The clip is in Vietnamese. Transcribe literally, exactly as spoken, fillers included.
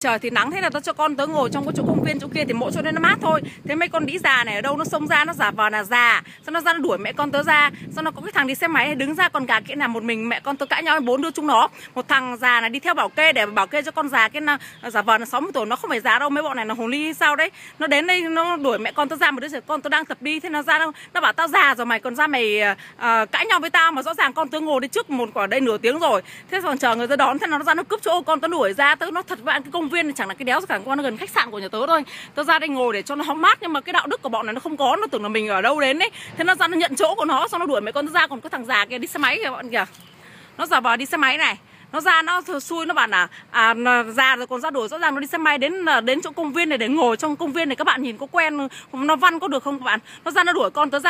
trời thì nắng, thế là tao cho con tớ ngồi trong cái chỗ công viên chỗ kia thì mỗi chỗ đây nó mát thôi. Thế mấy con đĩ già này ở đâu nó xông ra, nó giả vờ là già, xong nó ra nó đuổi mẹ con tớ ra, xong nó có cái thằng đi xe máy đứng ra, còn gà kia là một mình mẹ con tớ cãi nhau, bốn đứa chúng nó, một thằng già này đi theo bảo kê để bảo kê cho con già, cái là giả vờ là sáu mươi tuổi, nó không phải già đâu, mấy bọn này là hồ ly sao đấy. Nó đến đây nó đuổi mẹ con tớ ra, một đứa trẻ con tớ đang tập đi, thế nó ra đâu, nó bảo tao già rồi mày còn ra mày uh, cãi nhau với tao, mà rõ ràng con tớ ngồi đi trước một quả đây nửa tiếng rồi, thế còn chờ người ta đón, thế nó ra nó cướp chỗ con tớ đuổi ra. Tớ nó thật với cái công viên này chẳng là cái đéo cả, con nó gần khách sạn của nhà tớ thôi, tớ ra đây ngồi để cho nó hóng mát, nhưng mà cái đạo đức của bọn này nó không có, nó tưởng là mình ở đâu đến đấy, thế nó ra nó nhận chỗ của nó, xong nó đuổi mẹ con tớ ra. Còn cái thằng già kia đi xe máy kìa bọn kìa, nó giả vờ đi xe máy này, nó ra nó xui, nó bảo là à, già rồi còn ra đuổi, rõ ràng nó đi xe máy đến đến chỗ công viên này để ngồi trong công viên này, các bạn nhìn có quen, nó văn có được không các bạn, nó ra nó đuổi con tớ ra.